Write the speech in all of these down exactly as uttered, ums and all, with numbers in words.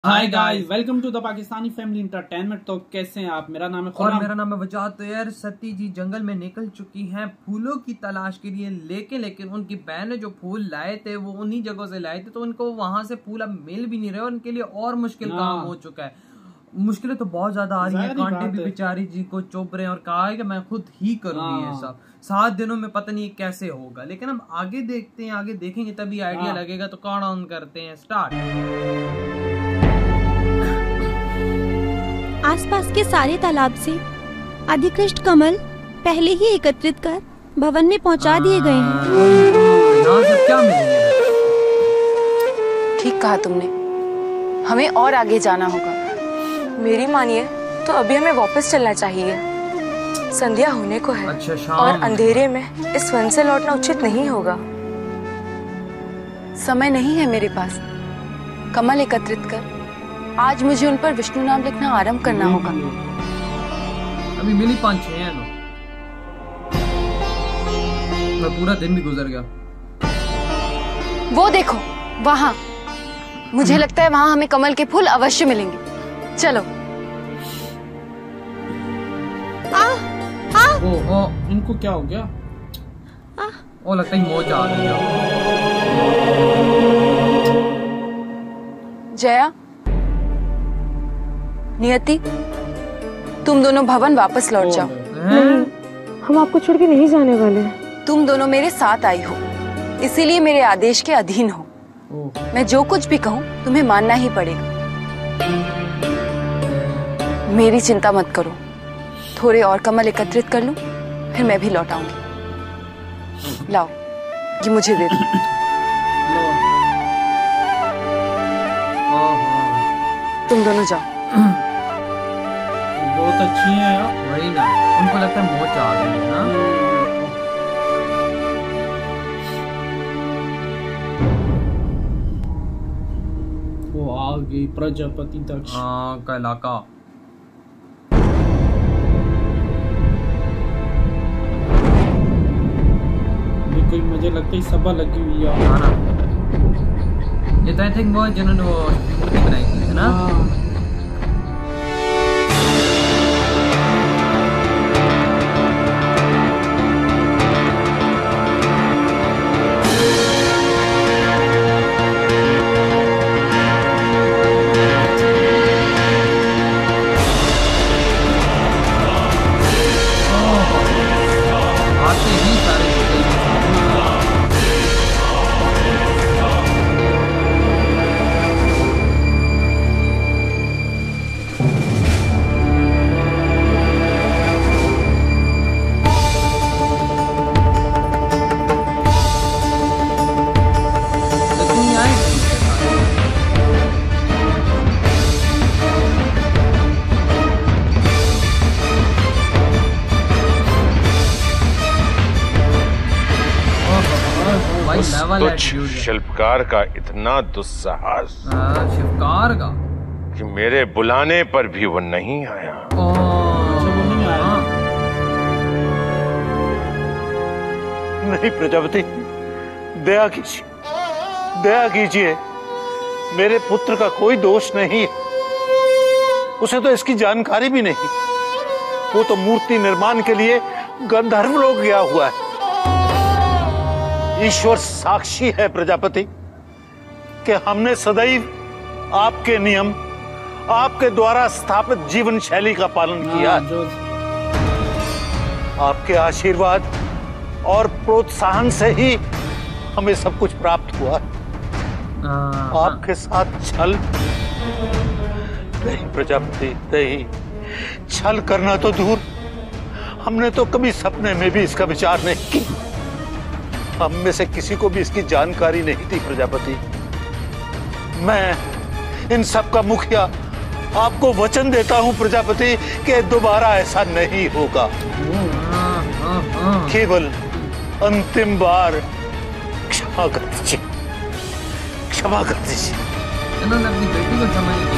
Hi guys, welcome to the Pakistani family entertainment. तो कैसे हैं आप? मेरा नाम है और मेरा नाम है वजाहत। तो यार सती जी जंगल में निकल चुकी हैं फूलों की तलाश के लिए, लेकिन लेकिन उनकी बहन ने जो फूल लाए थे वो उन्हीं जगहों से लाए थे, तो उनको वहां से फूल अब मिल भी नहीं रहे और उनके लिए और मुश्किल काम हो चुका है। मुश्किलें तो बहुत ज्यादा आ रही है, कांटे भी बेचारी जी को चुभ रहे हैं और कहा है कि मैं खुद ही करूंगी ये सब। सात दिनों में पता नहीं कैसे होगा, लेकिन हम आगे देखते हैं, आगे देखेंगे तभी आइडिया लगेगा। तो काउंट ऑन करते हैं, स्टार्ट। आसपास के सारे तालाब से अधिकृष्ट कमल पहले ही एकत्रित कर भवन में पहुंचा दिए गए हैं। यहाँ से क्या मिलेंगे? ठीक कहा तुमने, हमें और आगे जाना होगा। मेरी मानिए तो अभी हमें वापस चलना चाहिए। संध्या होने को है। अच्छा, शाम। और अंधेरे में इस वन से लौटना उचित नहीं होगा। समय नहीं है मेरे पास। कमल एकत्रित कर आज मुझे उन पर विष्णु नाम लिखना आरंभ करना होगा। अभी मिली पाँच छह है, तो पूरा दिन भी गुजर गया। वो देखो वहाँ, मुझे लगता है वहाँ हमें कमल के फूल अवश्य मिलेंगे। चलो। आ, आ, ओ, ओ, इनको क्या हो गया? आ, ओ लगता है मौज आ गई। जया, नियति, तुम दोनों भवन वापस लौट जाओ। हम आपको छोड़ के नहीं जाने वाले। तुम दोनों मेरे साथ आई हो, इसीलिए मेरे आदेश के अधीन हो। मैं जो कुछ भी कहूँ तुम्हें मानना ही पड़ेगा। मेरी चिंता मत करो, थोड़े और कमल एकत्रित कर लूं, फिर मैं भी लौट आऊंगी। लाओ, ये मुझे दे दो। तुम दोनों जाओ। बहुत अच्छी है यार। वही ना, उनको लगता है मौज आ गई है ना। वो आ गई प्रजापति दक्ष का इलाका। ये कोई मुझे लगता है सभा लगी हुई है। हाँ ना, ये तो आई थिंक वो जिन्होंने वो मूर्ति बनाई थी, है ना? तुच्छ शिल्पकार का इतना दुस्साहस, शिल्पकार का कि मेरे बुलाने पर भी वो नहीं आया। नहीं प्रजापति, दया कीजिए, दया कीजिए। मेरे पुत्र का कोई दोष नहीं, उसे तो इसकी जानकारी भी नहीं। वो तो मूर्ति निर्माण के लिए गंधर्व लोक गया हुआ है। ईश्वर साक्षी है प्रजापति कि हमने सदैव आपके नियम, आपके द्वारा स्थापित जीवन शैली का पालन किया। आपके आशीर्वाद और प्रोत्साहन से ही हमें सब कुछ प्राप्त हुआ। आपके साथ छल नहीं प्रजापति, नहीं। छल करना तो दूर, हमने तो कभी सपने में भी इसका विचार नहीं किया। हम में से किसी को भी इसकी जानकारी नहीं थी प्रजापति। मैं इन सब का मुखिया आपको वचन देता हूं प्रजापति कि दोबारा ऐसा नहीं होगा। केवल अंतिम बार क्षमा कर दीजिए, क्षमा कर दीजिए। इन्होंने अपनी बेटी को क्षमा नहीं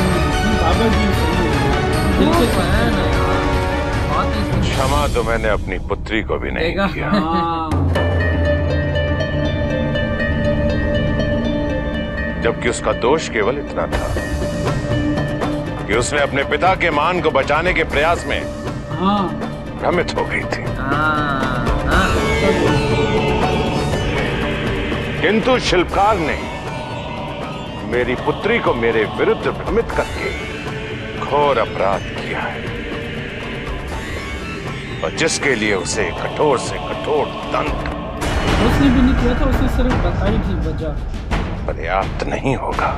किया। क्षमा तो मैंने अपनी पुत्री को भी नहीं किया, जबकि उसका दोष केवल इतना था कि उसने अपने पिता के मान को बचाने के प्रयास में हाँ भ्रमित हो गई थी। किंतु शिल्पकार ने मेरी पुत्री को मेरे विरुद्ध भ्रमित करके घोर अपराध किया है, और जिसके लिए उसे कठोर से कठोर दंड उसने भी नहीं किया था, उसे सिर्फ बताई थी वजह, पर्याप्त नहीं होगा।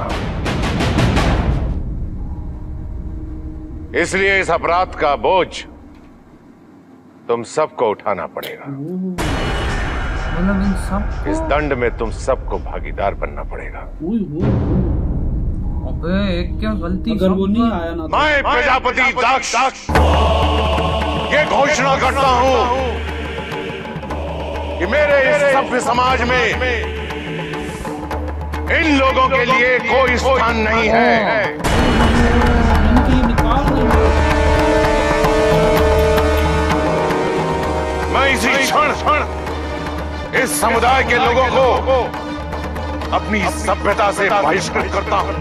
इसलिए इस अपराध का बोझ तुम सबको उठाना पड़ेगा। मतलब इन सब इस दंड में तुम सबको भागीदार बनना पड़ेगा। अबे एक क्या गलती, अगर वो नहीं आया ना तो। मैं प्रजापति दक्ष ये घोषणा करता हूं कि मेरे इस सभ्य समाज में इन लोगों के लिए कोई स्थान नहीं है। मैं इसी क्षण इस समुदाय के लोगों को अपनी सभ्यता से बहिष्कृत करता हूं।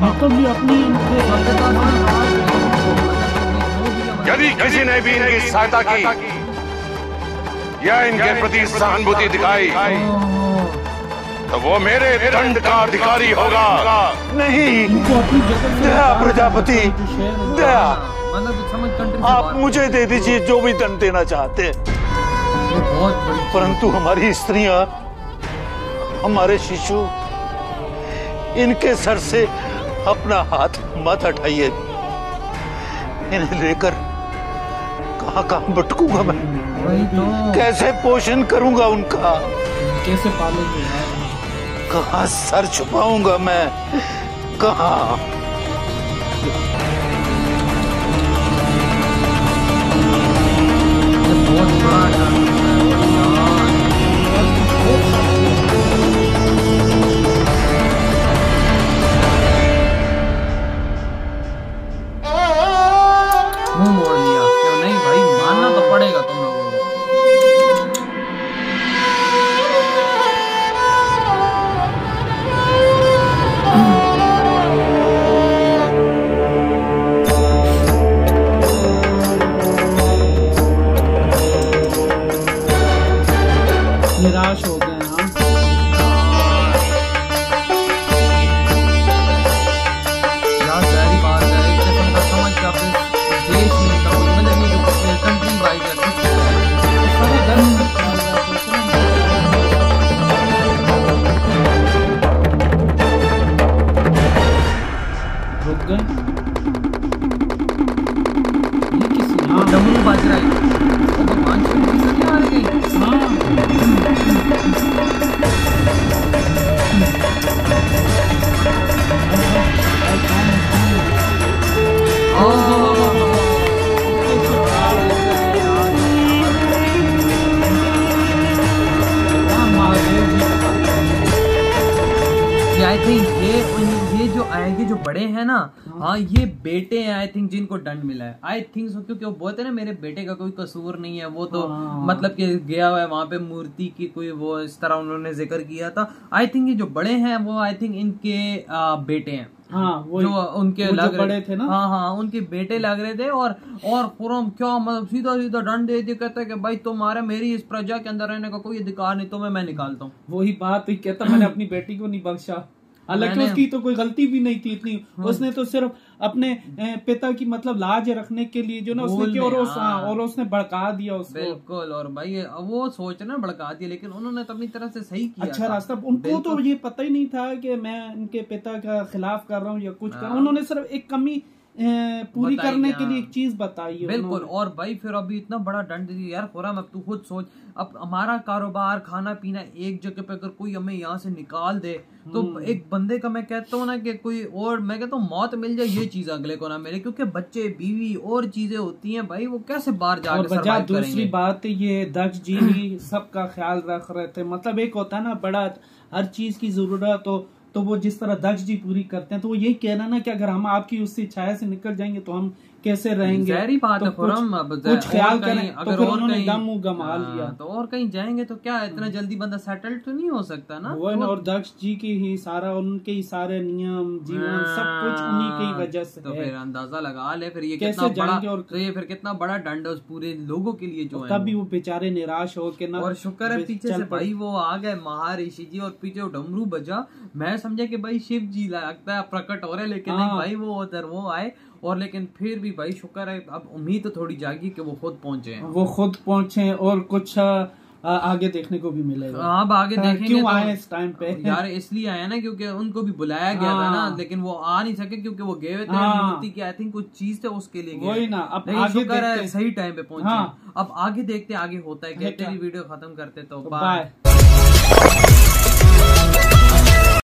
यदि किसी ने भी इनकी सहायता की या इनके प्रति सहानुभूति दिखाई तो वो मेरे दंड का अधिकारी होगा। नहीं, दया प्रजापति, दया, आप मुझे दे दीजिए जो भी दंड देना चाहते हैं, परंतु हमारी स्त्रियां, हमारे शिशु, इनके सर से अपना हाथ मत हटाइए। इन्हें लेकर कहां कहां भटकूंगा मैं, तो कैसे पोषण करूंगा उनका, कैसे पालेंगे, कहां सर छुपाऊंगा मैं, कहां। बहुत बड़ा मुंह मोड़ लिया, क्यों नहीं भाई, मानना तो पड़ेगा तुम लोगों को। निराश हो गए हम। यार सारी बात है, एक किस्म का समझ का देश में मतलब ये जो कंट्री वाइज है कुछ सारा दर्द रुक गए। ये किसी हाँ डमरू बाज रहा है, वो भगवान से नहीं आ रही है। आई थिंक ये ये जो आएंगे जो बड़े हैं ना, हाँ ये बेटे हैं आई थिंक जिनको दंड मिला है आई थिंक सो, क्योंकि वो बोलते हैं ना मेरे बेटे का कोई कसूर नहीं है, वो तो मतलब कि गया हुआ है वहां पे मूर्ति की कोई वो इस तरह उन्होंने जिक्र किया था। आई थिंक ये जो बड़े हैं वो आई थिंक इनके आ, बेटे हैं। हाँ, वो जो उनके वो लग जो बड़े थे ना, हाँ हाँ उनके बेटे लग रहे थे। और और खुरम क्या मतलब सीधा सीधा दंड दे दिया, कहता है कि भाई तुम्हारा मेरी इस प्रजा के अंदर रहने का कोई अधिकार नहीं, तुम्हें मैं निकालता हूँ। वही बात ही कहता, मैंने अपनी बेटी को नहीं बख्शा, हालांकि उसकी तो कोई गलती भी नहीं थी इतनी। हाँ। उसने तो सिर्फ अपने पिता की मतलब लाज रखने के लिए जो ना उसने किया, और, उस, हाँ। और उसने भड़का दिया उसको। बिल्कुल, और भाई वो सोच रहे भड़का दिया, लेकिन उन्होंने तो अपनी तरह से सही किया, अच्छा रास्ता। उनको तो ये पता ही नहीं था कि मैं इनके पिता का खिलाफ कर रहा हूँ या कुछ कर, उन्होंने सिर्फ एक कमी पूरी करने के लिए एक चीज बताई है। बिल्कुल, और भाई फिर अभी इतना बड़ा दंड दिया यार खुराम। अब तू खुद सोच, अब हमारा कारोबार खाना पीना एक जगह पे अगर कोई हमें यहाँ से निकाल दे तो एक बंदे का मैं कहता हूँ ना कि कोई और मैं कहता हूँ मौत मिल जाए, ये चीज अगले को ना मिले, क्योंकि बच्चे बीवी और चीजें होती हैं भाई, वो कैसे बाहर जाकर सर्वाइव करेंगे। दूसरी बात ये दक्ष जी भी सबका ख्याल रख रहे थे। मतलब एक होता है ना बड़ा, हर चीज की जरूरत हो तो वो जिस तरह दक्ष जी पूरी करते हैं, तो वो यही कहना ना कि अगर हम आपकी उससे छाया से निकल जाएंगे तो हम कैसे रहेंगे। जहरी बात है खुरम, अब कुछ ख्याल करें, अगर तो फिर और उन्होंने कहीं दम मुंह गमा लिया। तो और कहीं जाएंगे तो क्या इतना जल्दी बंदा सेटल तो नहीं हो सकता ना। वो ना, और दक्ष जी की ही सारा, उनके ही सारे नियम जीवन सब कुछ उन्हीं की वजह से। तो फिर अंदाजा लगा ले फिर ये कैसे कितना बड़ा, और तो ये फिर कितना बड़ा दंड है उस पूरे लोगों के लिए जो है। तभी वो बेचारे निराश हो के ना, और शुक्र है पीछे से भाई वो आ गए महर्षि जी, और पीछे डमरू बजा। मैं समझा कि भाई शिव जी लगता है प्रकट हो रहे, लेकिन नहीं भाई वो उधर वो आए। और लेकिन फिर भी भाई शुक्र है, अब उम्मीद तो थोड़ी जागी कि वो खुद पहुंचे हैं। वो खुद पहुंचे और कुछ आ, आगे देखने को भी मिलेगा। अब आगे देखेंगे क्यों तो, आए इस टाइम पे यार इसलिए आया ना क्योंकि उनको भी बुलाया गया था ना, लेकिन वो आ नहीं सके क्योंकि वो गए थे मूर्ति की आई थिंक कुछ चीज थे उसके लिए वही ना। अब आगे शुक्र है सही टाइम पे पहुंचे। हाँ। अब आगे देखते आगे होता है क्या। वीडियो खत्म करते तो बाय।